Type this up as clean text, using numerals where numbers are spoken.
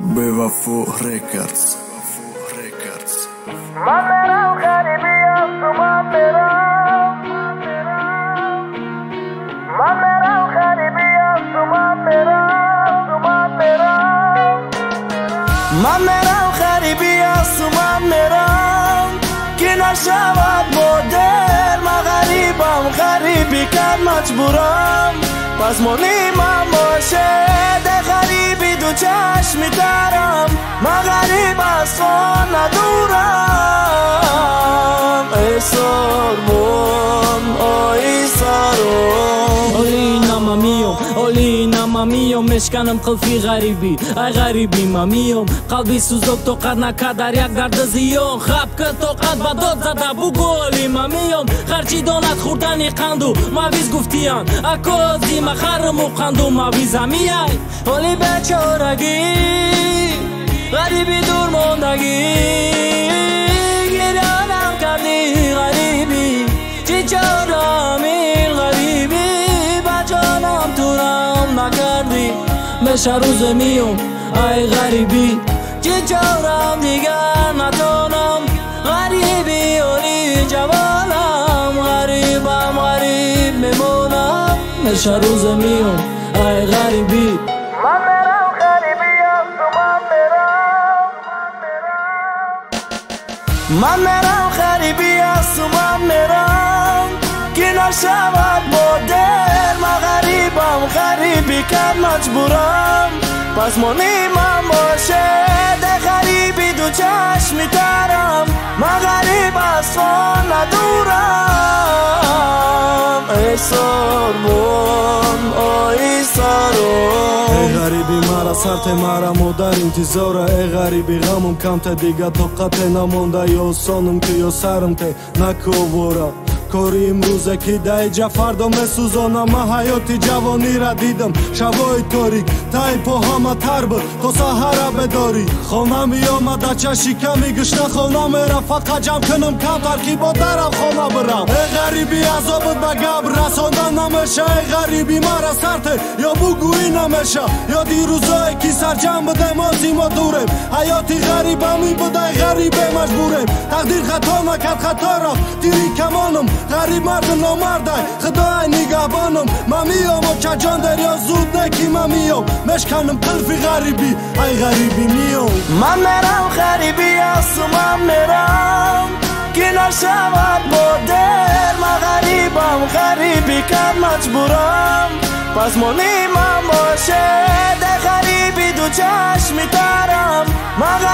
Bevafo Records. من میرم غریبی از تو من میرم غریبی از تو من میرم غریبی از تو من میرم که نشود با دل من غریبی کرد مجبورم پس مونی من باشه ده غریبی دو چشمی ترم من غریب از خان ندورم ای سرمون ای سرم اولی نمامیوم مشکنم قلفی غریبی ای غریبی مامیوم قلبی سوزد تو قد نکرد در یک درد زیون خب که تو قد با داد زده بگو اولی مامیوم خرچی دانت خوردنی قندو مویز گفتیان اکوزی مخرم و قندو مویز همیای اولی بیچارگی غریبی دور موندگی گریانم کردی غریبی چی چارم این غریبی بچانم تورم نکردی میشه روز میوم ای غریبی چی چارم دیگر نتونم غریبی اولی جوانم غریب میمونم میشه روز میوم ای غریبی من میرم غریبی از تو من میرم غریبی از تو من میرم که نشود با دل من غریبی کرد مجبورم پس مونی من باشه ده غریبی دو چشمی ترم من غریب از خان ندورم ای سرمون ای سرم ای غریبی مرا سرت مرا مادر انتظاره ای غریبی غمم کمته دیگه طاقت نمونده یا سانم که یا سرم ته نکوورا کاری امروزه که دیجا فردا مسوزانم من حیاتی جوانی را دیدم شبای تاریک تای پا همه تر بود تا سحر بداری خانه می آمده چشی کمی گشنه خانه میرم فقط جمع کنم کم ترکیبا درم خانه برم ای غریبی عذابت به گب رساندن نمیشه ای غریبی مرا سرته یا بگویی نمیشه یا دیروزایی که سر جمع بده ما زیما دورم حیاتی غریبه می بوده غریبه مجبورم تقدیر خطا نکرد خطا را دیری کمانم غریب مرد نامرده خدای نگهبانم من میام و چجان دریا زود نکی من میام مشکنم قلفی غریبی ای غریبی میام من میرم غریبی از تو من میرم که نشود با دل من غریبی کرد مجبورم پس مونی من باشه ده غریبی دو چشمی ترم من